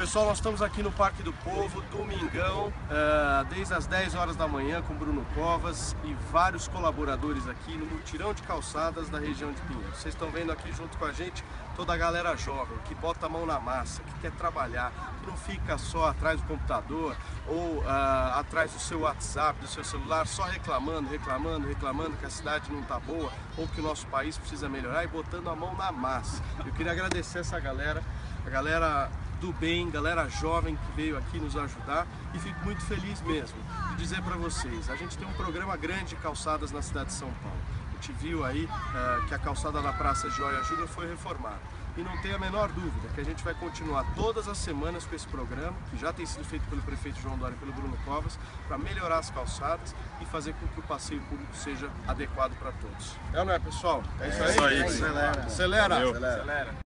Pessoal, nós estamos aqui no Parque do Povo, domingão, desde as 10 horas da manhã com Bruno Covas e vários colaboradores aqui no mutirão de calçadas da região de Pinheiros. Vocês estão vendo aqui junto com a gente toda a galera jovem que bota a mão na massa, que quer trabalhar, que não fica só atrás do computador ou atrás do seu WhatsApp, do seu celular, só reclamando que a cidade não está boa ou que o nosso país precisa melhorar e botando a mão na massa. Eu queria agradecer essa galera, a galera do bem, galera jovem que veio aqui nos ajudar, e fico muito feliz mesmo de dizer para vocês, a gente tem um programa grande de calçadas na cidade de São Paulo. A gente viu aí que a calçada da Praça Joia Júnior foi reformada. E não tem a menor dúvida que a gente vai continuar todas as semanas com esse programa, que já tem sido feito pelo prefeito João Dória e pelo Bruno Covas, para melhorar as calçadas e fazer com que o passeio público seja adequado para todos. É ou não é, pessoal? É isso aí? Acelera! Acelera!